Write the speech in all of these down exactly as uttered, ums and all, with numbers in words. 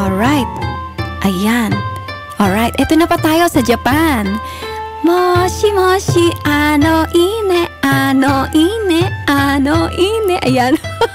Alright. Ayan. Alright, ito na pa tayo sa Japan. Moshi moshi ano ine, ano ine, ano ine. Ayan.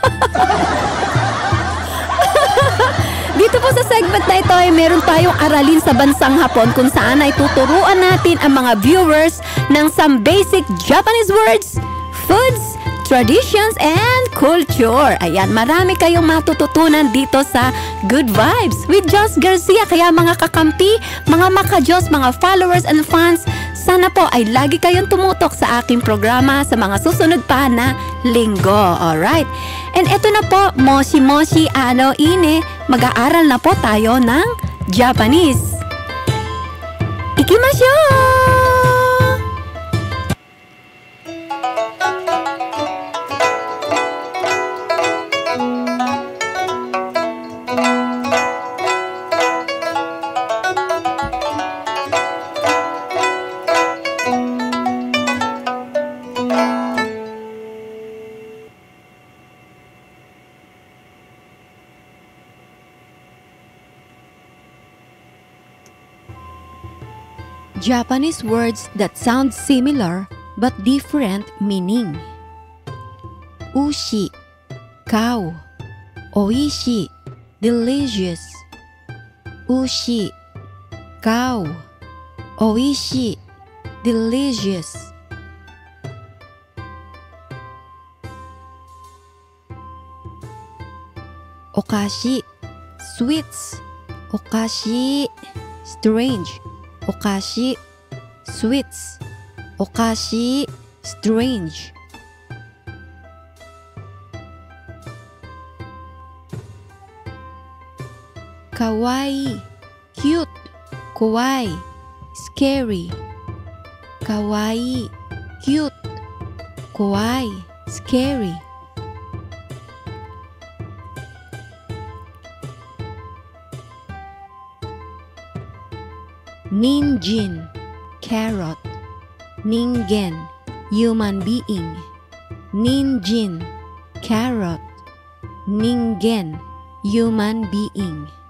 Dito po sa segment na ito ay meron tayong aralin sa bansang Hapon kung saan ay tuturuan natin ang mga viewers ng some basic Japanese words, foods, traditions, and culture. Ayan, marami kayong matututunan dito sa Good Vibes with Jos Garcia. Kaya mga kakampi, mga maka-Jos, mga followers and fans, sana po ay lagi kayong tumutok sa aking programa sa mga susunod pa na linggo. Alright? And eto na po, Moshi Moshi Ano Ine, mag-aaral na po tayo ng Japanese. Ikimashou! Japanese words that sound similar but different meaning. Ushi, cow. Oishi, delicious. Ushi, cow. Oishi, delicious. Okashi, sweets. Okashi, strange. Okashi, sweets. Okashi, strange. Kawaii, cute. Kawaii, scary. Kawaii, cute. Kawaii, scary. Ninjin, carrot. Ningen, human being. Ninjin, carrot. Ningen, human being.